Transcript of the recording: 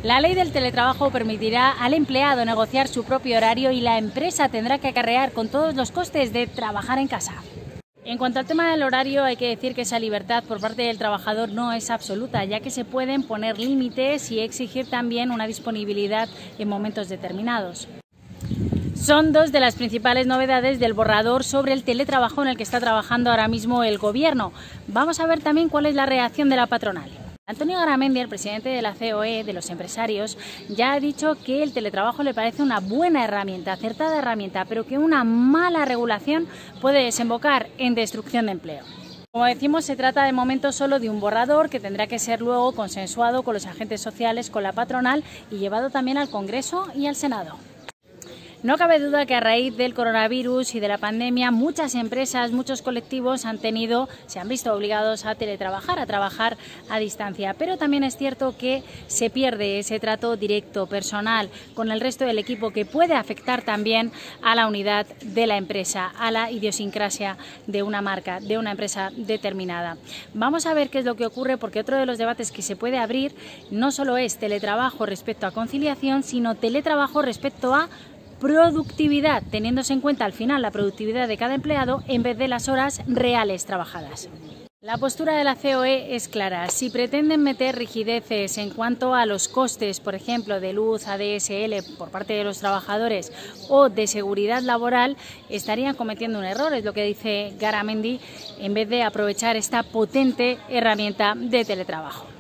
La ley del teletrabajo permitirá al empleado negociar su propio horario y la empresa tendrá que acarrear con todos los costes de trabajar en casa. En cuanto al tema del horario, hay que decir que esa libertad por parte del trabajador no es absoluta, ya que se pueden poner límites y exigir también una disponibilidad en momentos determinados. Son dos de las principales novedades del borrador sobre el teletrabajo en el que está trabajando ahora mismo el Gobierno. Vamos a ver también cuál es la reacción de la patronal. Antonio Garamendi, el presidente de la COE, de los empresarios, ya ha dicho que el teletrabajo le parece una buena herramienta, acertada herramienta, pero que una mala regulación puede desembocar en destrucción de empleo. Como decimos, se trata de momento solo de un borrador que tendrá que ser luego consensuado con los agentes sociales, con la patronal y llevado también al Congreso y al Senado. No cabe duda que a raíz del coronavirus y de la pandemia muchas empresas, muchos colectivos se han visto obligados a teletrabajar, a trabajar a distancia. Pero también es cierto que se pierde ese trato directo, personal, con el resto del equipo que puede afectar también a la unidad de la empresa, a la idiosincrasia de una marca, de una empresa determinada. Vamos a ver qué es lo que ocurre, porque otro de los debates que se puede abrir no solo es teletrabajo respecto a conciliación, sino teletrabajo respecto a productividad, teniéndose en cuenta al final la productividad de cada empleado en vez de las horas reales trabajadas. La postura de la COE es clara. Si pretenden meter rigideces en cuanto a los costes, por ejemplo, de luz, ADSL por parte de los trabajadores o de seguridad laboral, estarían cometiendo un error, es lo que dice Garamendi, en vez de aprovechar esta potente herramienta de teletrabajo.